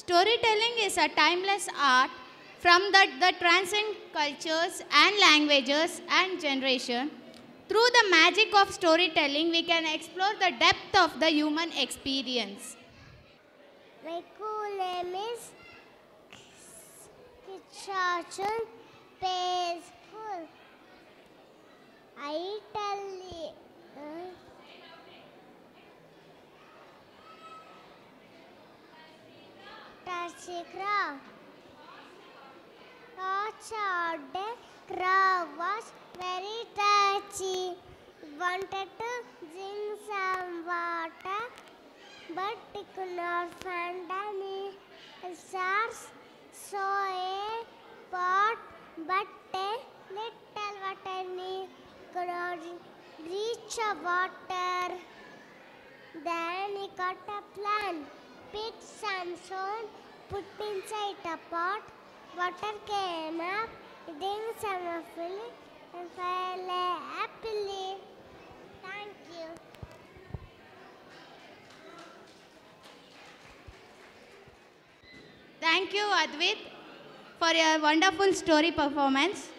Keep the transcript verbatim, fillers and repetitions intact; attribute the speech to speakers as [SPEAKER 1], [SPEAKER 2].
[SPEAKER 1] Storytelling is a timeless art from that that transcends cultures and languages and generation. Through the magic of storytelling, we can explore the depth of the human experience.
[SPEAKER 2] My cool name is Kichachun Peaceful. I tell you. Uh, Tashikra. Tachade crow was very touchy. Wanted to drink some water, but he could not find any. Stars saw a pot, but a little water could not reach the water. Then he got a plan. Picked some stone, put inside a pot. Water came up, drank some of it, and fell happily. Thank you.
[SPEAKER 1] Thank you, Advaith, for your wonderful story performance.